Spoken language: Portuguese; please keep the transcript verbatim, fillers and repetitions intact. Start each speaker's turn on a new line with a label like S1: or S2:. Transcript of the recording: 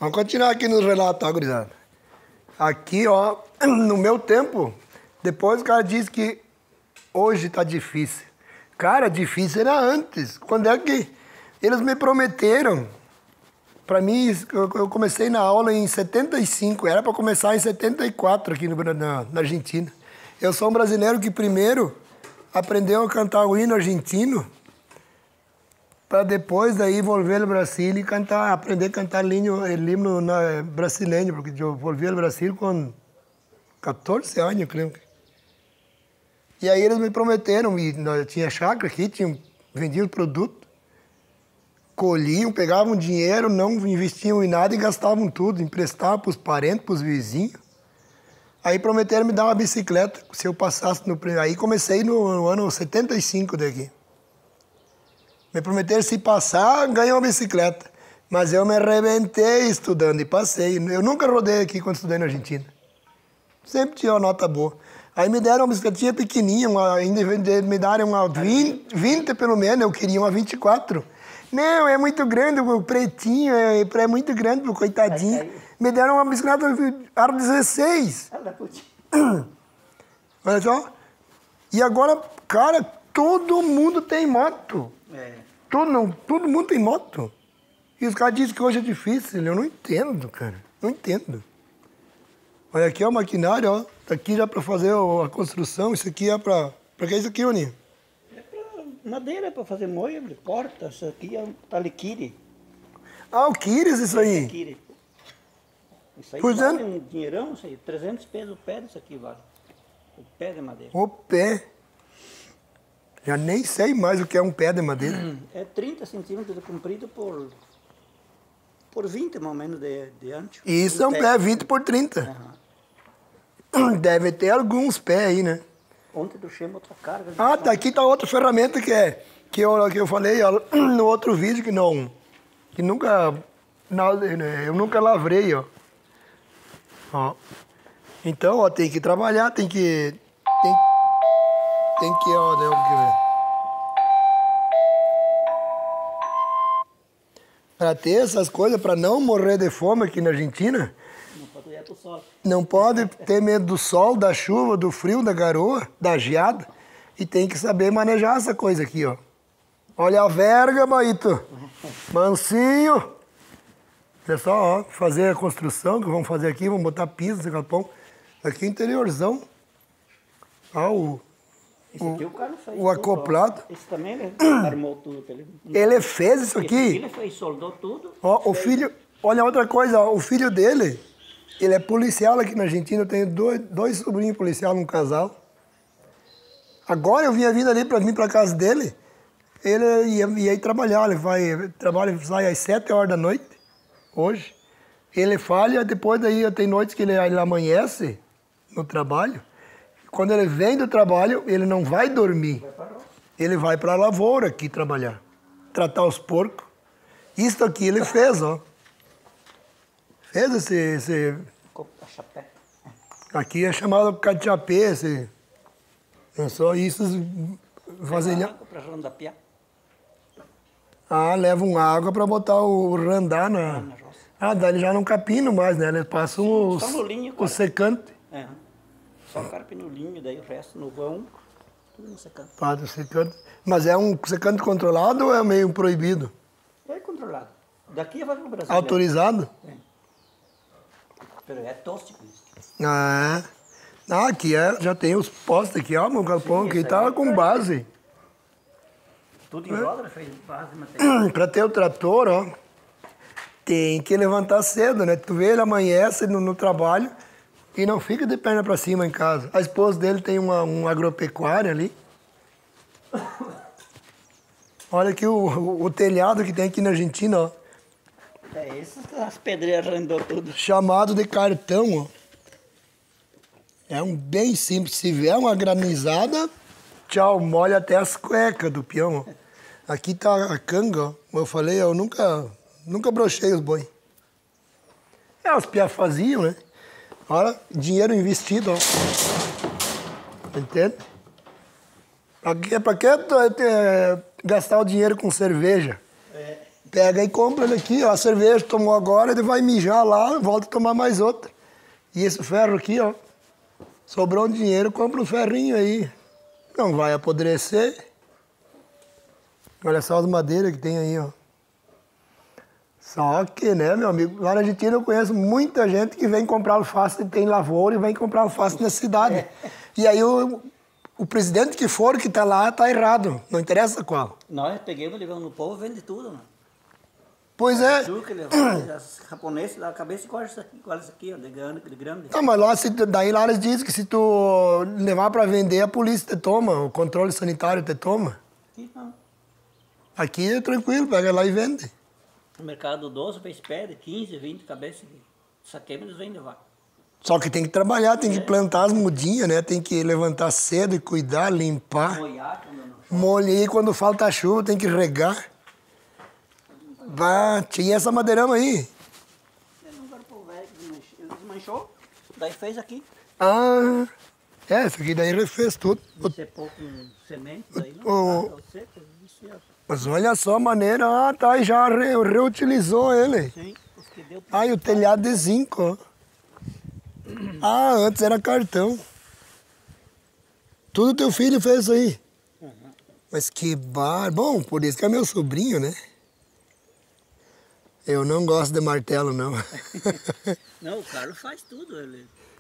S1: Vamos continuar aqui nos relatos, ó, gurizada. Aqui, ó, no meu tempo, depois o cara disse que hoje tá difícil. Cara, difícil era antes. Quando é que eles me prometeram? Pra mim, eu comecei na aula em setenta e cinco, era para começar em setenta e quatro aqui no, na, na Argentina. Eu sou um brasileiro que primeiro aprendeu a cantar o hino argentino para depois daí volver ao Brasil e cantar, aprender a cantar o hino brasileiro, porque eu volvi ao Brasil com quatorze anos, creio. E aí eles me prometeram, e nós tinha chácara aqui, tinha, vendia o produto, colhiam, pegavam dinheiro, não investiam em nada e gastavam tudo, emprestavam para os parentes, para os vizinhos. Aí prometeram me dar uma bicicleta, se eu passasse no... Aí comecei no, no ano setenta e cinco daqui. Me prometeram se passar, ganhar uma bicicleta. Mas eu me arrebentei estudando e passei. Eu nunca rodei aqui quando estudei na Argentina. Sempre tinha uma nota boa. Aí me deram uma bicicletinha pequenininha, uma, ainda me deram uma vinte, vinte pelo menos, eu queria uma vinte e quatro. Não, é muito grande, o pretinho, é, é muito grande, o coitadinho. Me deram uma bicicleta aro dezesseis. Olha só. E agora, cara, todo mundo tem moto. É. Todo, não, todo mundo tem moto. E os caras dizem que hoje é difícil. Eu não entendo, cara. Não entendo. Olha, aqui é o maquinário, ó. Tá aqui já para fazer a construção. Isso aqui é para... Para que é isso aqui, Oni?
S2: É para madeira, para fazer mueble, porta. Isso aqui é um taliquire.
S1: Ah, o quires isso aí?
S2: Taliquire. Isso aí
S1: pois
S2: vale
S1: é.
S2: um dinheirão, isso aí. trezentos pesos o pé disso aqui vale. O pé de madeira.
S1: O pé. Já nem sei mais o que é um pé de madeira.
S2: É trinta centímetros de comprido por, por vinte, mais ou menos, de, de ancho.
S1: E isso é um pé, pé vinte por trinta. Uhum. Deve ter alguns pés aí, né?
S2: Ontem trouxemos outra carga.
S1: Ah, tá, aqui tá outra ferramenta que é que eu, que eu falei ó, no outro vídeo que não... Que nunca... Não, eu nunca lavrei, ó. Ó. Então, ó, tem que trabalhar, tem que... Tem, tem que, ó, né, para ter essas coisas, para não morrer de fome aqui na Argentina,
S2: não pode ir pro sol.
S1: Não pode ter medo do sol, da chuva, do frio, da garoa, da geada, e tem que saber manejar essa coisa aqui, ó. Olha a verga, Baito. Mansinho. É só, ó, fazer a construção que vamos fazer aqui, vamos botar piso, esse galpão. Aqui interiorzão. Ó, o...
S2: Esse aqui o cara fez.
S1: O acoplado.
S2: Tudo, esse também ele armou tudo. Ele,
S1: ele fez isso aqui?
S2: Esse ele fez, soldou tudo.
S1: Ó, o filho... Olha outra coisa, ó, o filho dele, ele é policial aqui na Argentina. Eu tenho dois, dois sobrinhos policiais num casal. Agora eu vinha vindo ali para vir para casa dele. Ele ia, ia ir trabalhar. Ele vai... Trabalha, sai às sete horas da noite, hoje. Ele falha, depois daí tem noites que ele, ele amanhece no trabalho. Quando ele vem do trabalho, ele não vai dormir. Ele vai para a lavoura aqui trabalhar. Tratar os porcos. Isso aqui ele fez, ó. Fez esse... esse... Aqui é chamado cachapé, esse... É só isso... Vasilhar. Ah, levam água para botar o randar na... Ah, daí já não capinam mais, né? Eles passam os, o secante.
S2: É. Só o carpe no linho, daí o resto no vão, tudo no secante.
S1: Faz o secante. Mas é um secante controlado ou é meio proibido?
S2: É controlado. Daqui vai para o Brasil.
S1: Autorizado?
S2: É. Pero é tóxico isso.
S1: Ah, ah, aqui é, já tem os postes aqui, ó, meu galpão aqui tá com base.
S2: Tudo em roda, fez base, material.
S1: Para ter o trator, ó, tem que levantar cedo, né? Tu vê, ele amanhece no, no trabalho e não fica de perna para cima em casa. A esposa dele tem uma, um agropecuária ali. Olha aqui o, o, o telhado que tem aqui na Argentina, ó.
S2: É isso, as pedreiras arrendou tudo.
S1: Chamado de cartão, ó. É um bem simples. Se vier uma granizada, tchau, molha até as cuecas do peão, ó. Aqui tá a canga, ó. Como eu falei, eu nunca, nunca brochei os boi. É, os piá faziam, né? Olha, dinheiro investido, ó. Entende? Pra que, pra que é, gastar o dinheiro com cerveja? É. pega e compra ele aqui, ó. A cerveja tomou agora, ele vai mijar lá, volta a tomar mais outra. E esse ferro aqui, ó. Sobrou um dinheiro, compra um ferrinho aí. Não vai apodrecer. Olha só as madeiras que tem aí, ó. Só que, né, meu amigo, lá na Argentina eu conheço muita gente que vem comprar alface e tem lavoura e vem comprar alface na cidade. É. E aí o, o presidente que for, que tá lá, tá errado. Não interessa qual.
S2: Nós pegamos, levamos no povo, vende tudo, mano.
S1: Pois é.
S2: Os japoneses, a cabeça igual essa aqui, igual essa aqui, ó, de grande. De grande.
S1: Não, mas lá, se, daí lá eles dizem que se tu levar para vender, a polícia te toma, o controle sanitário te toma.
S2: Aqui não.
S1: Aqui é tranquilo, pega lá e vende.
S2: No mercado doce, fez pede quinze, vinte cabeças de saqueiro, eles vêm levar.
S1: Só que tem que trabalhar, tem
S2: é.
S1: que plantar as mudinhas, né? Tem que levantar cedo e cuidar, limpar.
S2: Molhar quando não chove.
S1: Molhar quando falta chuva, tem que regar. Bah, tinha essa madeirama aí.
S2: Ele desmanchou, daí fez aqui.
S1: Ah, é, isso aqui daí refez tudo.
S2: Decepou com semente, daí não,
S1: o, mas olha só a maneira, ah, tá, e já re, reutilizou ele.
S2: Sim, porque deu...
S1: Ah, e o telhado de zinco, ó. Ah, antes era cartão. Tudo teu filho fez isso aí. Uhum. Mas que bar... Bom, por isso que é meu sobrinho, né? Eu não gosto de martelo, não.
S2: Não, o Carlos faz tudo. Ele